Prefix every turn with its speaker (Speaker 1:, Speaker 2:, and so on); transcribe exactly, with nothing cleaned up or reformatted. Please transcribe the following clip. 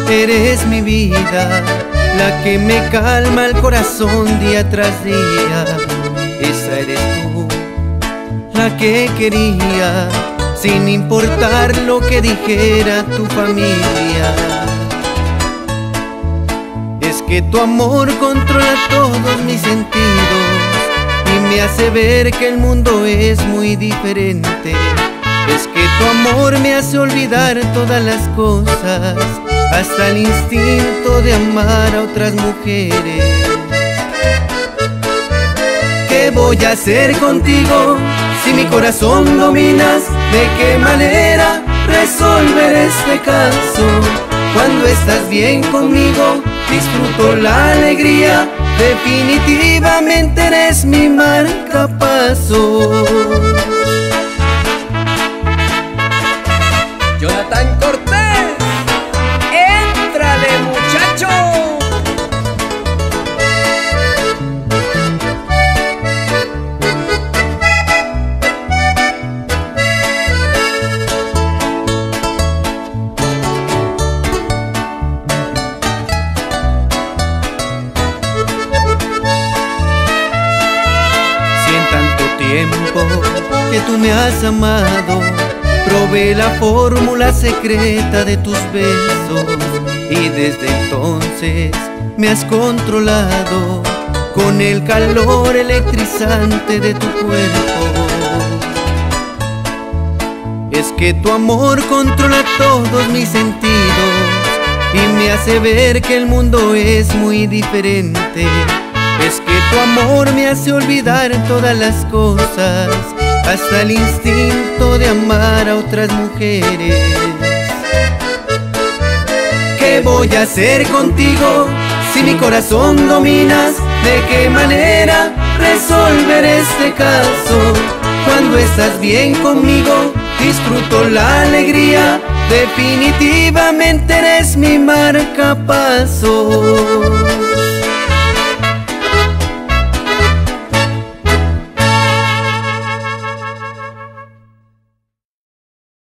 Speaker 1: Eres mi vida, la que me calma el corazón día tras día. Esa eres tú, la que quería, sin importar lo que dijera tu familia. Es que tu amor controla todos mis sentidos y me hace ver que el mundo es muy diferente. Es que tu amor me hace olvidar todas las cosas, hasta el instinto de amar a otras mujeres. ¿Qué voy a hacer contigo si mi corazón dominas? ¿De qué manera resolver este caso? Cuando estás bien conmigo, disfruto la alegría. Definitivamente eres mi marcapasos.
Speaker 2: Jonathan Cortés, ¡éntrale, muchacho!
Speaker 1: Si en tanto tiempo que tú me has amado, probé la fórmula secreta de tus besos, y desde entonces me has controlado con el calor electrizante de tu cuerpo. Es que tu amor controla todos mis sentidos y me hace ver que el mundo es muy diferente. Es que tu amor me hace olvidar todas las cosas, hasta el instinto de amar a otras mujeres. ¿Qué voy a hacer contigo si mi corazón dominas? ¿De qué manera resolver este caso? Cuando estás bien conmigo, disfruto la alegría. Definitivamente eres mi marcapasos.